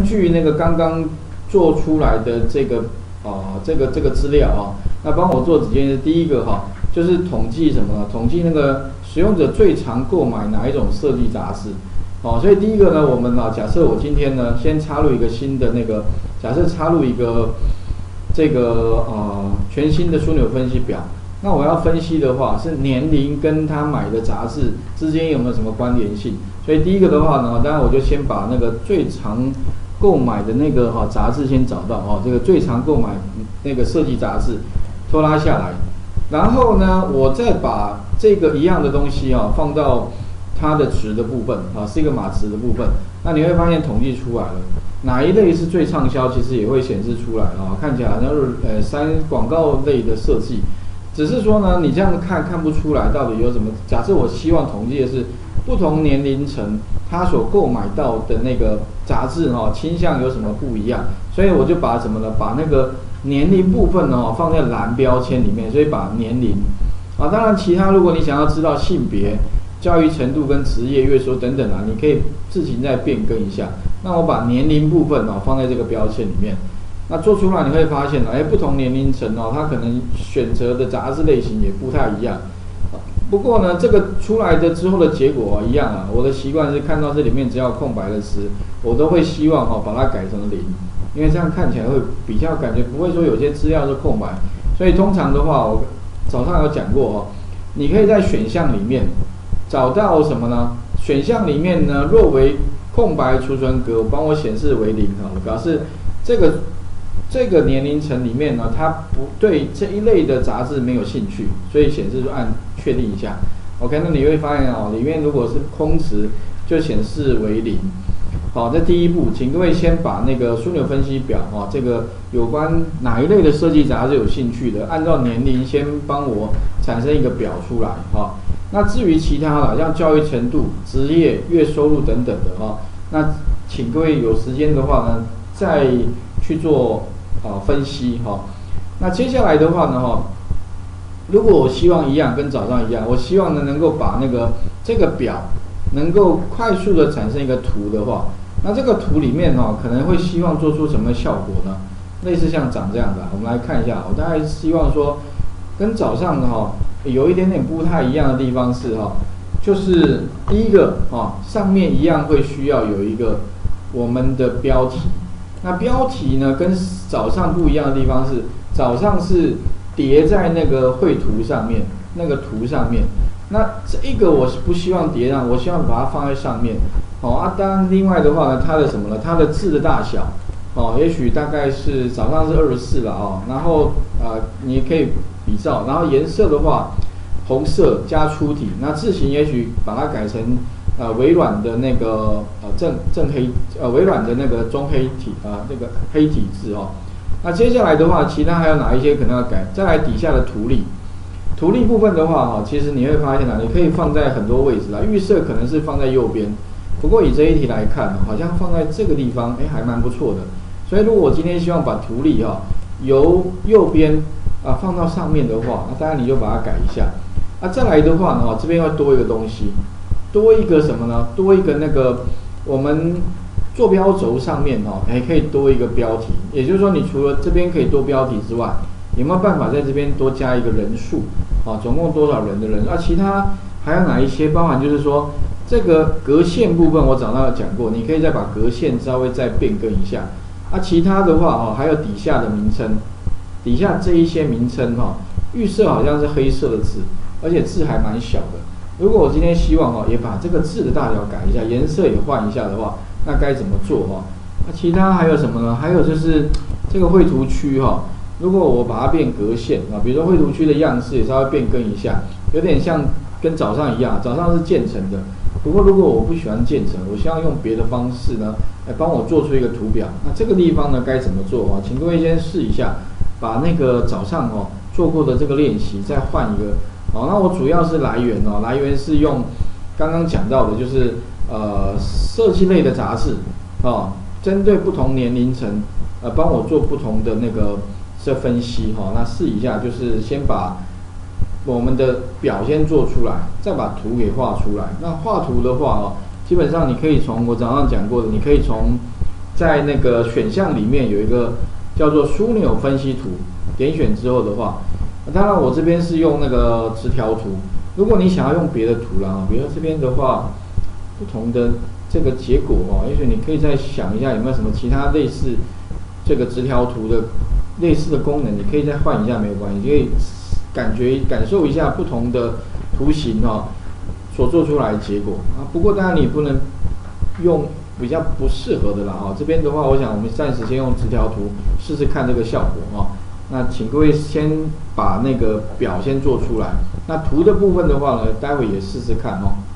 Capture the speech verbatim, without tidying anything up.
根据那个刚刚做出来的这个啊、呃、这个这个资料啊，那帮我做几件事。第一个哈，就是统计什么呢？统计那个使用者最常购买哪一种设计杂志。哦，所以第一个呢，我们啊，假设我今天呢，先插入一个新的那个，假设插入一个这个呃全新的枢纽分析表。那我要分析的话，是年龄跟他买的杂志之间有没有什么关联性？所以第一个的话呢，当然我就先把那个最常购买的那个哈、哦、杂志先找到哦，这个最常购买那个设计杂志拖拉下来，然后呢，我再把这个一样的东西啊、哦、放到它的值的部分啊，是一个码值的部分。那你会发现统计出来了，哪一类是最畅销，其实也会显示出来啊、哦。看起来好像是呃三广告类的设计。只是说呢，你这样看看不出来到底有什么。假设我希望统计的是不同年龄层他所购买到的那个杂志哈、哦，倾向有什么不一样，所以我就把什么呢？把那个年龄部分呢、哦、放在蓝标签里面，所以把年龄啊，当然其他如果你想要知道性别、教育程度跟职业、月收等等啊，你可以自行再变更一下。那我把年龄部分哦放在这个标签里面。那做出来你会发现，哎，不同年龄层哦，它可能选择的杂志类型也不太一样。不过呢，这个出来的之后的结果、啊、一样啊。我的习惯是看到这里面只要空白的词，我都会希望哦把它改成零，因为这样看起来会比较感觉不会说有些资料是空白。所以通常的话，我早上有讲过哦，你可以在选项里面找到什么呢？选项里面呢，若为空白储存格，帮我显示为零好了，表示这个。这个年龄层里面呢，他不对这一类的杂志没有兴趣，所以显示就按确定一下。OK， 那你会发现哦，里面如果是空值，就显示为零。好，这第一步，请各位先把那个枢纽分析表哈、哦，这个有关哪一类的设计杂志有兴趣的，按照年龄先帮我产生一个表出来哈、哦。那至于其他的，像教育程度、职业、月收入等等的哈、哦，那请各位有时间的话呢，再去做。啊，分析哈、哦，那接下来的话呢哈，如果我希望一样跟早上一样，我希望呢能够把那个这个表能够快速的产生一个图的话，那这个图里面哈、哦、可能会希望做出什么效果呢？类似像长这样的，我们来看一下，我大概希望说跟早上的哈、哦、有一点点不太一样的地方是哈、哦，就是第一个啊、哦、上面一样会需要有一个我们的标题。那标题呢，跟早上不一样的地方是，早上是叠在那个绘图上面，那个图上面。那这一个我是不希望叠上，我希望把它放在上面。哦啊，当然另外的话呢，它的什么呢？它的字的大小，哦，也许大概是早上是二十四了哦。然后呃，你可以比照，然后颜色的话，红色加粗体。那字型也许把它改成。呃，微软的那个呃正正黑呃微软的那个中黑体啊、呃，那个黑体字哦。那接下来的话，其他还有哪一些可能要改？再来底下的图例，图例部分的话哈，其实你会发现啊，你可以放在很多位置啦。预设可能是放在右边，不过以这一题来看，好像放在这个地方，哎，还蛮不错的。所以如果我今天希望把图例哈由右边啊放到上面的话，那当然你就把它改一下。啊，再来的话呢，这边要多一个东西。多一个什么呢？多一个那个我们坐标轴上面哦，还可以多一个标题。也就是说，你除了这边可以多标题之外，有没有办法在这边多加一个人数？啊，总共多少人的人？啊，其他还有哪一些？包含就是说这个格线部分，我早上有讲过，你可以再把格线稍微再变更一下。啊，其他的话哦，还有底下的名称，底下这一些名称哈、哦，预设好像是黑色的字，而且字还蛮小的。如果我今天希望哈，也把这个字的大小改一下，颜色也换一下的话，那该怎么做哈？那其他还有什么呢？还有就是这个绘图区哈，如果我把它变格线啊，比如说绘图区的样式也稍微变更一下，有点像跟早上一样，早上是渐层的。不过如果我不喜欢渐层，我希望用别的方式呢，来帮我做出一个图表。那这个地方呢该怎么做啊？请各位先试一下，把那个早上哦做过的这个练习再换一个。好，那我主要是来源哦，来源是用刚刚讲到的，就是呃设计类的杂志哦，针对不同年龄层，呃帮我做不同的那个这分析哈、哦。那试一下，就是先把我们的表先做出来，再把图给画出来。那画图的话哦，基本上你可以从我早上讲过的，你可以从在那个选项里面有一个叫做枢纽分析图，点选之后的话，当然我这边是用那个直条图。如果你想要用别的图啦，比如这边的话，不同的这个结果哦，也许你可以再想一下有没有什么其他类似这个直条图的类似的功能，你可以再换一下没有关系，可以感觉感受一下不同的图形哦所做出来的结果啊。不过当然你不能用比较不适合的啦啊。这边的话，我想我们暂时先用直条图试试看这个效果啊。那请各位先把那个表先做出来，那图的部分的话呢，待会也试试看哦。